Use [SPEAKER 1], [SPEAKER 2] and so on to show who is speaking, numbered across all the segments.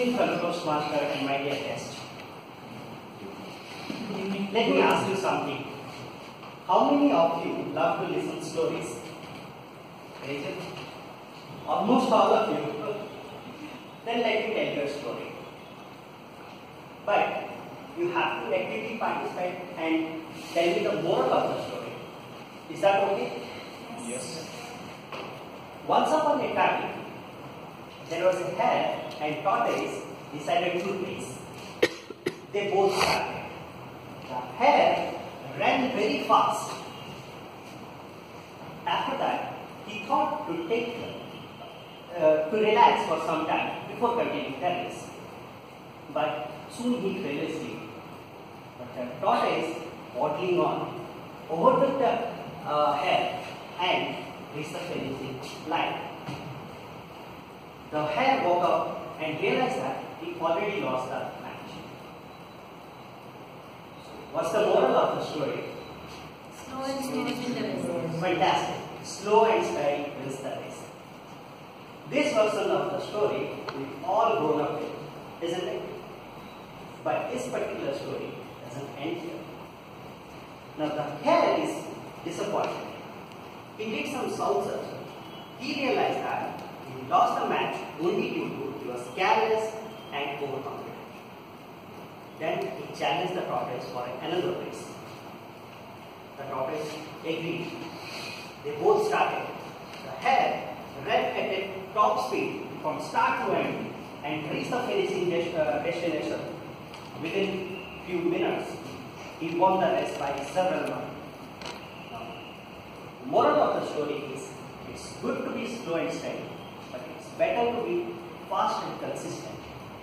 [SPEAKER 1] evening, fellow Toastmaster and my dear guest. Let me ask you something. How many of you love to listen stories? Rachel? Almost all of you. Then let me tell you a story. But you have to actively participate and tell me the moral of the story. Is that okay?
[SPEAKER 2] Yes.
[SPEAKER 1] Once upon a time, there was a hare and tortoise decided to race. They both started. The hare ran very fast. After that, he thought to relax for some time before continuing the race. But soon he fell asleep. But the tortoise, waddling on, overtook the hare and reached the finishing line. The hare woke up and realized that he already lost the match. What's the moral of the story?
[SPEAKER 3] Slow and steady wins the race.
[SPEAKER 1] Fantastic. Slow and steady wins the race. This version of the story we've all grown up with, isn't it? But this particular story doesn't end here. Now the hare is disappointed. He did some soul searching. He realized that he lost the match only due to he was careless and overconfident. Then he challenged the tortoise for another race. The tortoise agreed. They both started. The hare ran at a top speed from start to end and reached the finishing destination within few minutes. He won the race by several miles. The moral of the story is it's good to be slow and steady, but it's better to be fast and consistent.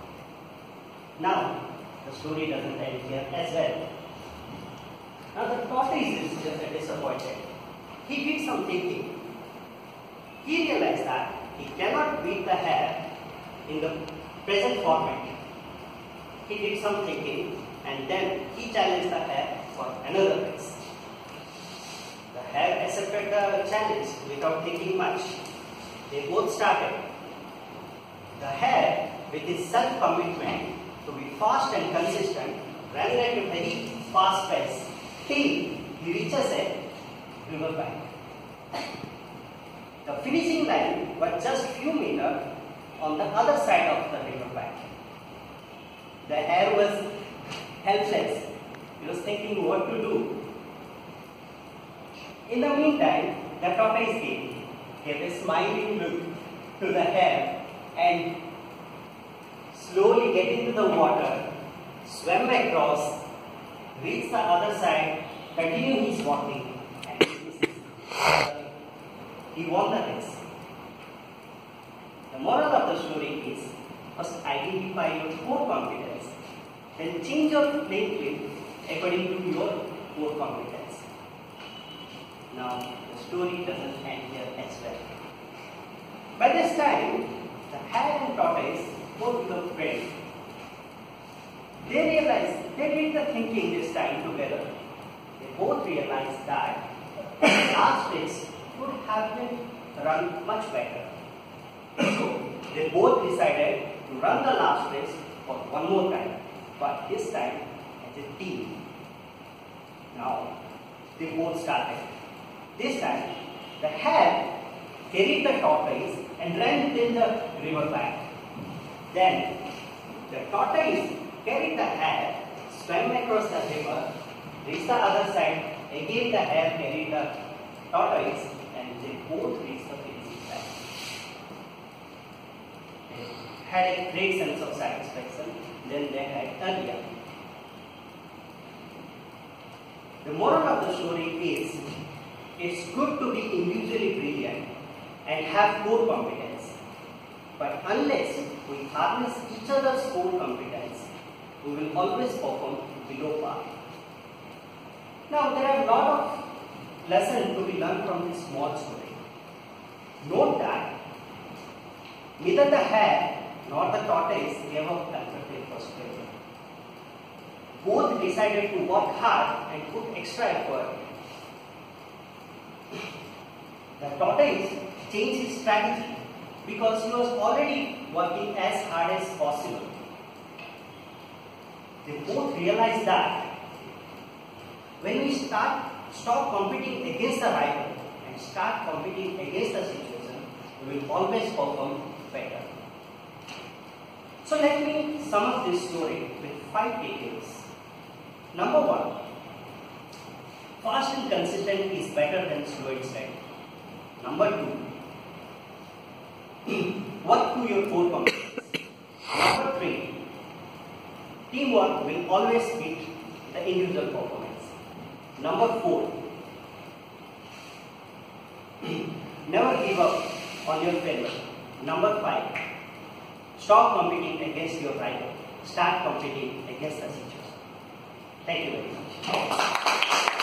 [SPEAKER 1] Now, the story doesn't end here as well. Now, the tortoise is just disappointed. He did some thinking. He realized that he cannot beat the hare in the present format. He did some thinking and then he challenged the hare for another race. The hare accepted the challenge without thinking much. They both started. The hare, with his self-commitment to be fast and consistent, ran at a very fast pace till he reaches a river bank. The finishing line was just few meters on the other side of the river bank. The hare was helpless. He was thinking what to do. In the meantime, the tortoise gave a smiling look to the hare and slowly get into the water, swam across, reach the other side, continue his walking, and he won the race. The moral of the story is, first identify your core competence, then change your playing field according to your core competence. Now, the story doesn't end here as well. By this time, the hare and tortoise both become friends. They did the thinking this time together. They both realized that the last race could have been run much better. So, they both decided to run the last race for one more time, but this time as a team. Now, they both started. This time, the hare carried the tortoise and ran within the river bank. Then, the tortoise carried the hare, swam across the river, reached the other side. Again, the hare carried the tortoise, and they both reached the finishing line. They had a great sense of satisfaction than they had earlier. The moral of the story is, it's good to be individually brilliant and have core competence. But unless we harness each other's core competence, we will always perform below par. Now, there are a lot of lessons to be learned from this small story. Note that neither the hare nor the tortoise gave up after their first failure. Both decided to work hard and put extra effort. The tortoise changed his strategy because he was already working as hard as possible. They both realize that when we stop competing against the rival and start competing against the situation, we will always perform better. So let me sum up this story with 5 takeaways. Number 1, fast and consistent is better than slow and steady. Number 2, work to your core competence. Number 3, teamwork will always beat the individual performance. Number 4, never give up on your failure. Number 5, stop competing against your rival. Start competing against the situation. Thank you very much.